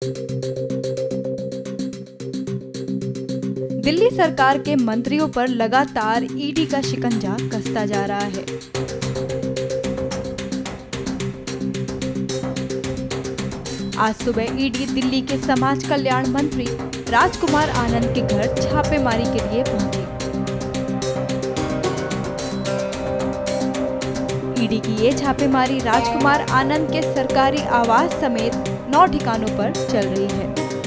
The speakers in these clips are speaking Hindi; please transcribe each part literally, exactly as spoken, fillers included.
दिल्ली सरकार के मंत्रियों पर लगातार ईडी का शिकंजा कसता जा रहा है। आज सुबह ईडी दिल्ली के समाज कल्याण मंत्री राजकुमार आनंद के घर छापेमारी के लिए पहुंची। ईडी की ये छापेमारी राजकुमार आनंद के सरकारी आवास समेत नौ ठिकानों पर चल रही है।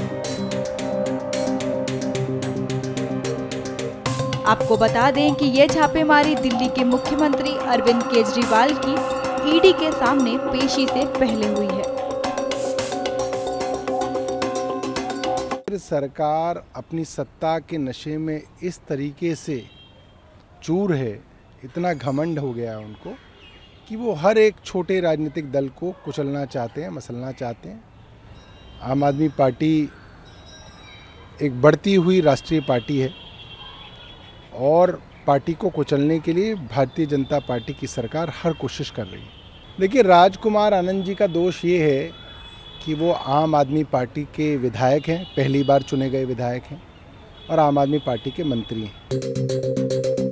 आपको बता दें कि ये छापेमारी दिल्ली के मुख्यमंत्री अरविंद केजरीवाल की ईडी के सामने पेशी से पहले हुई है। सरकार अपनी सत्ता के नशे में इस तरीके से चूर है, इतना घमंड हो गया है उनको कि वो हर एक छोटे राजनीतिक दल को कुचलना चाहते हैं, मसलना चाहते हैं। आम आदमी पार्टी एक बढ़ती हुई राष्ट्रीय पार्टी है और पार्टी को कुचलने के लिए भारतीय जनता पार्टी की सरकार हर कोशिश कर रही है। देखिए, राजकुमार आनंद जी का दोष ये है कि वो आम आदमी पार्टी के विधायक हैं, पहली बार चुने गए विधायक हैं और आम आदमी पार्टी के मंत्री हैं।